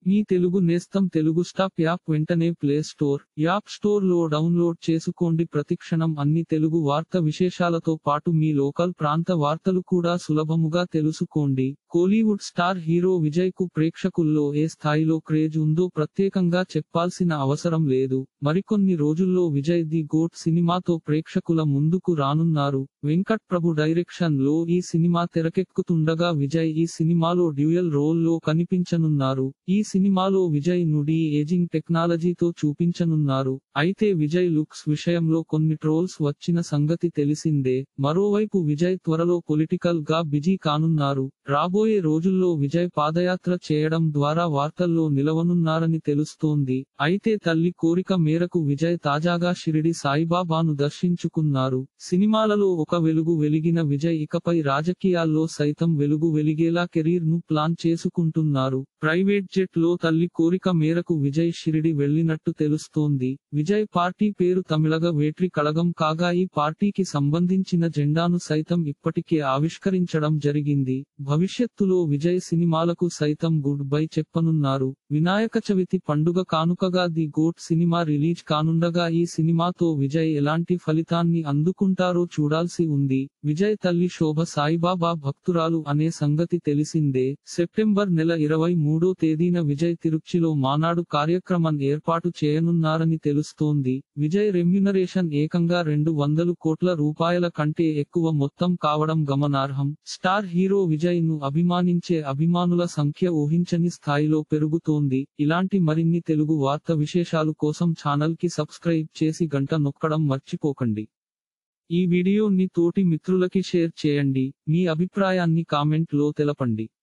మీ తెలుగు నేస్తం Telugu stop app వెంటనే play store, app store లో డౌన్లోడ్ చేసుకోండి. ప్రతిక్షణం అన్ని తెలుగు వార్త విశేషాలతో పాటు మీ లోకల్ ప్రాంత వార్తలు కూడా సులభముగా తెలుసుకోండి. కోలీవుడ్ స్టార్ హీరో విజయ్ కు ప్రేక్షకుల్లో ఏ స్థాయిలో క్రేజ్ ఉందో ప్రత్యేకంగా చెప్పాల్సిన అవసరం లేదు. మరికొన్ని రోజుల్లో విజయ్ ది గోట్ సినిమాతో ప్రేక్షకుల ముందుకు రానున్నారు. వెంకట్ ప్రభు డైరెక్షన్ లో ఈ సినిమా తెరకెక్కుతుండగా విజయ్ ఈ సినిమాలో డ్యూయల్ రోల్ లో కనిపించనున్నారు. ఈ సినిమాలో విజయ్ ను డి ఏజింగ్ టెక్నాలజీతో చూపించనున్నారు. అయితే విజయ్ లుక్స్ విషయంలో కొన్ని ట్రోల్స్ వచ్చిన సంగతి తెలిసిందే. మరోవైపు విజయ్ త్వరలో పొలిటికల్ గా బిజీ కానున్నారు. రాబోయే రోజుల్లో విజయ్ పాదయాత్ర చేయడం ద్వారా వార్తల్లో నిలవనున్నారని తెలుస్తోంది. అయితే తల్లి కోరిక మేరకు విజయ్ తాజాగా షిరిడి సాయిబాబాను దర్శించుకున్నారు. సినిమాలలో ఒక వెలుగు వెలిగిన విజయ్ ఇకపై రాజకీయాల్లో సైతం వెలుగు వెలిగేలా కెరీర్ ను ప్లాన్ చేసుకుంటున్నారు. ప్రైవేట్ జెట్ లో తల్లి కోరిక మేరకు విజయ్ షిరిడి వెళ్లినట్టు తెలుస్తోంది. విజయ్ పార్టీ పేరు తమిళగ వేట్రి కళగం కాగా ఈ పార్టీకి సంబంధించిన జెండాను సైతం ఇప్పటికే ఆవిష్కరించడం జరిగింది. భవిష్యత్తులో విజయ్ సినిమాలకు సైతం గుడ్ బై చెప్పనున్నారు. వినాయక చవితి పండుగ కానుకగా ది గోట్ సినిమా రిలీజ్ కానుండగా ఈ సినిమాతో విజయ్ ఎలాంటి ఫలితాన్ని అందుకుంటారో చూడాల్సి ఉంది. విజయ్ తల్లి శోభ సాయిబాబా భక్తురాలు అనే సంగతి తెలిసిందే. సెప్టెంబర్ నెల 23వ తేదీన విజయ్ తిరుచ్చిలో మానాడు కార్యక్రమం ఏర్పాటు చేయనున్నారని తెలుస్తోంది. విజయ్ రెమ్యునరేషన్ ఏకంగా 200 కోట్ల రూపాయల కంటే ఎక్కువ మొత్తం కావడం గమనార్హం. స్టార్ హీరో విజయ్ ను అభిమానించే అభిమానుల సంఖ్య ఊహించని స్థాయిలో పెరుగుతోంది. ఇలాంటి మరిన్ని తెలుగు వార్త విశేషాలు కోసం ఛానల్ కి సబ్స్క్రైబ్ చేసి గంట నొక్కడం మర్చిపోకండి. ఈ వీడియోని తోటి మిత్రులకి షేర్ చేయండి. మీ అభిప్రాయాన్ని కామెంట్ లో తెలపండి.